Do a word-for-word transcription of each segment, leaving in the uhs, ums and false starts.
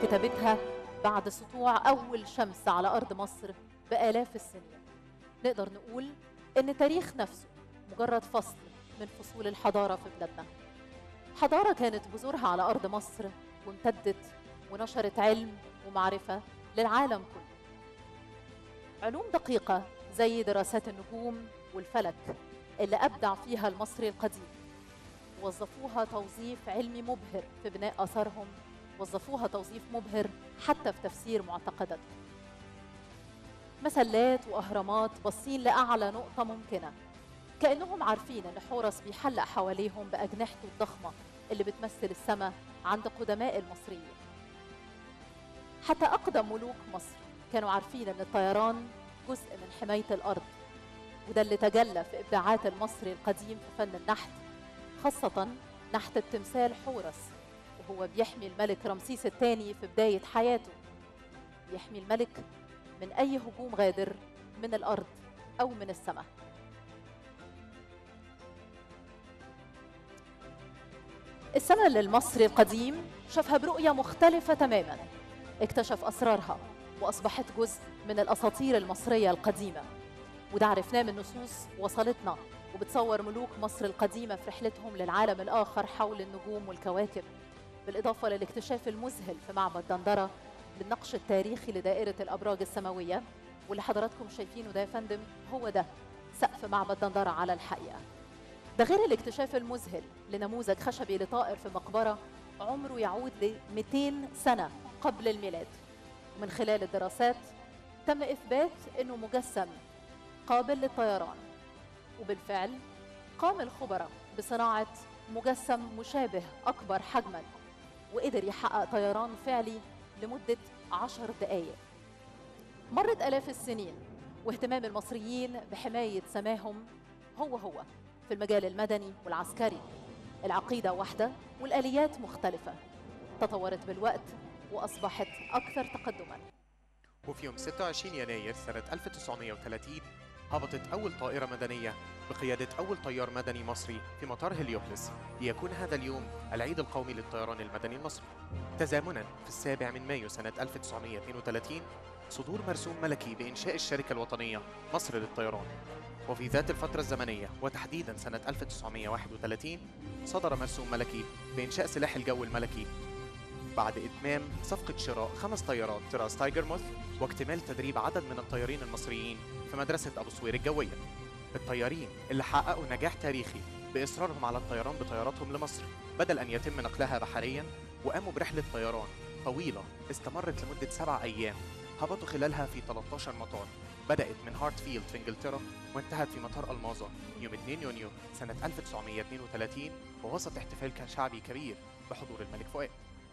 كتابتها بعد سطوع أول شمس على أرض مصر بآلاف السنين. نقدر نقول إن تاريخ نفسه مجرد فصل من فصول الحضارة في بلادنا. حضارة كانت بذورها على أرض مصر وامتدت ونشرت علم ومعرفة للعالم كله. علوم دقيقة زي دراسات النجوم والفلك اللي أبدع فيها المصري القديم، وظفوها توظيف علمي مبهر في بناء آثارهم، وظفوها توظيف مبهر حتى في تفسير معتقداتهم. مسلات وأهرامات باصين لأعلى نقطة ممكنة، كأنهم عارفين إن حورس بيحلق حواليهم بأجنحته الضخمة اللي بتمثل السماء عند قدماء المصريين. حتى أقدم ملوك مصر كانوا عارفين إن الطيران جزء من حماية الأرض، وده اللي تجلى في إبداعات المصري القديم في فن النحت، خاصة نحت التمثال حورس وهو بيحمي الملك رمسيس الثاني في بداية حياته، بيحمي الملك من أي هجوم غادر من الأرض أو من السماء. السماء اللي المصري القديم شافها برؤية مختلفة تماماً، اكتشف أسرارها وأصبحت جزء من الأساطير المصرية القديمة، وده عرفناه من نصوص وصلتنا وبتصور ملوك مصر القديمة في رحلتهم للعالم الآخر حول النجوم والكواكب، بالإضافة للاكتشاف المذهل في معبد دندرة للنقش التاريخي لدائرة الأبراج السماوية، واللي حضراتكم شايفينه ده يا فندم هو ده سقف معبد دندرة على الحقيقة. ده غير الاكتشاف المذهل لنموذج خشبي لطائر في مقبرة عمره يعود ل مئتين سنة قبل الميلاد، ومن خلال الدراسات تم إثبات أنه مجسم قابل للطيران. وبالفعل قام الخبراء بصناعة مجسم مشابه أكبر حجماً، وقدر يحقق طيران فعلي لمدة عشر دقايق. مرت آلاف السنين واهتمام المصريين بحماية سماهم هو هو في المجال المدني والعسكري. العقيدة واحدة والآليات مختلفة، تطورت بالوقت وأصبحت أكثر تقدماً. وفي يوم ستة وعشرين يناير سنة ألف وتسعمائة وثلاثين هبطت أول طائرة مدنية بقيادة أول طيار مدني مصري في مطار هليوبلس، ليكون هذا اليوم العيد القومي للطيران المدني المصري. تزامناً في السابع من مايو سنة ألف وتسعمائة واثنين وثلاثين صدور مرسوم ملكي بإنشاء الشركة الوطنية مصر للطيران. وفي ذات الفترة الزمنية وتحديداً سنة ألف وتسعمائة وواحد وثلاثين صدر مرسوم ملكي بإنشاء سلاح الجو الملكي بعد إتمام صفقة شراء خمس طيارات طراز تايجر موث واكتمال تدريب عدد من الطيارين المصريين في مدرسة أبو سوير الجوية. الطيارين اللي حققوا نجاح تاريخي بإصرارهم على الطيران بطياراتهم لمصر بدل أن يتم نقلها بحرياً، وقاموا برحلة طيران طويلة استمرت لمدة سبع أيام، هبطوا خلالها في ثلاثة عشر مطار، بدأت من هارتفيلد في إنجلترا وانتهت في مطار ألماظة يوم اثنين يونيو سنة ألف وتسعمائة واثنين وثلاثين، ووسط احتفال شعبي كبير بحضور الملك فؤاد.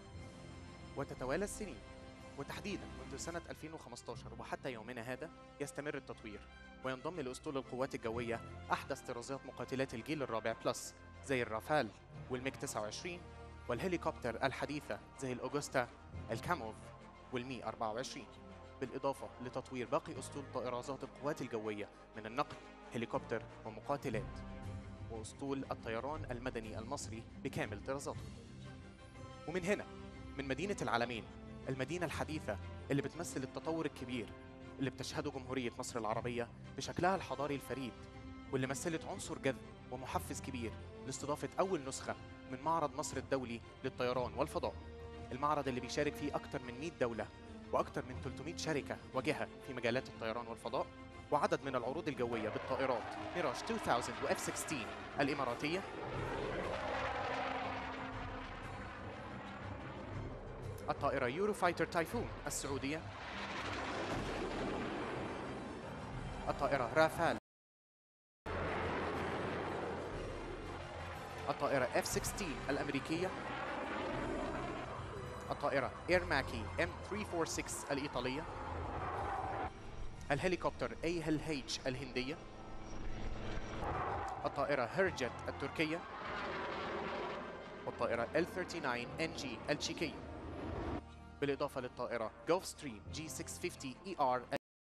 وتتوالى السنين، وتحديدا منذ سنة ألفين وخمسة عشر وحتى يومنا هذا يستمر التطوير، وينضم لأسطول القوات الجوية أحدث طرازات مقاتلات الجيل الرابع بلس زي الرافال والميج تسعة وعشرين، والهليكوبتر الحديثة زي الأوغستا، الكاموف والمي أربعة وعشرين، بالإضافة لتطوير باقي أسطول طائرات القوات الجوية من النقل، هليكوبتر ومقاتلات، وأسطول الطيران المدني المصري بكامل طرازاته. ومن هنا، من مدينة العالمين، المدينة الحديثة اللي بتمثل التطور الكبير اللي بتشهده جمهورية مصر العربية بشكلها الحضاري الفريد، واللي مثلت عنصر جذب ومحفز كبير لاستضافة أول نسخة من معرض مصر الدولي للطيران والفضاء، المعرض اللي بيشارك فيه أكثر من مئة دولة وأكثر من ثلاثمائة شركة وجهة في مجالات الطيران والفضاء، وعدد من العروض الجوية بالطائرات ميراج ألفين وإف ستة عشر الإماراتية، الطائرة يورو فايتر تايفون السعودية، الطائرة رافال، الطائرة إف ستة عشر الأمريكية، الطائرة إيرماكي إم ثلاثمائة وأربعة وستة الإيطالية، الهليكوبتر إيه إل إتش الهندية، الطائرة هيرجت التركية، والطائرة إل تسعة وثلاثين إن جي التشيكية، بالإضافة للطائرة جولف ستريم جي ستمائة وخمسين إي آر،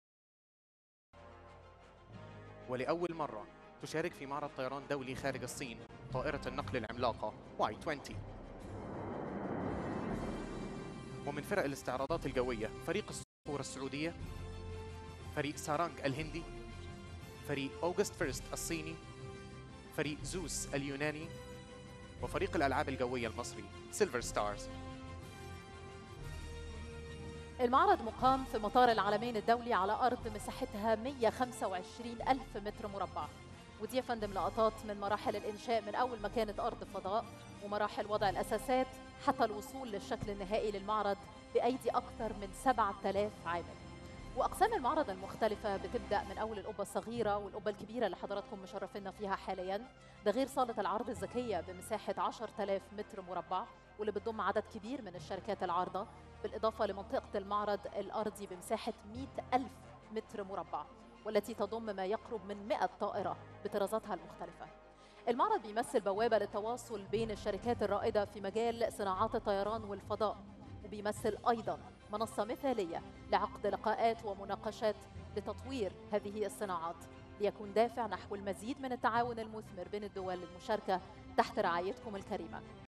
ولأول مرة تشارك في معرض طيران دولي خارج الصين طائرة النقل العملاقة واي عشرين. ومن فرق الاستعراضات الجوية فريق الصقور السعودية، فريق سارانج الهندي، فريق أوغست فيرست الصيني، فريق زوس اليوناني، وفريق الألعاب الجوية المصري سيلفر ستارز. المعرض مقام في مطار العلمين الدولي على أرض مساحتها مئة وخمسة وعشرين ألف متر مربع، ودي يا فندم لقطات من مراحل الإنشاء من أول ما كانت أرض فضاء ومراحل وضع الأساسات حتى الوصول للشكل النهائي للمعرض بأيدي أكثر من سبعة آلاف عامل. وأقسام المعرض المختلفة بتبدأ من أول القبة الصغيرة والقبة الكبيرة اللي حضراتكم مشرفينا فيها حالياً، ده غير صالة العرض الذكية بمساحة عشرة آلاف متر مربع واللي بتضم عدد كبير من الشركات العارضة، بالإضافة لمنطقة المعرض الأرضي بمساحة مئة ألف متر مربع والتي تضم ما يقرب من مئة طائرة بطرازاتها المختلفة. المعرض بيمثل بوابة للتواصل بين الشركات الرائدة في مجال صناعات الطيران والفضاء، وبيمثل أيضاً منصة مثالية لعقد لقاءات ومناقشات لتطوير هذه الصناعات ليكون دافع نحو المزيد من التعاون المثمر بين الدول المشاركة تحت رعايتكم الكريمة.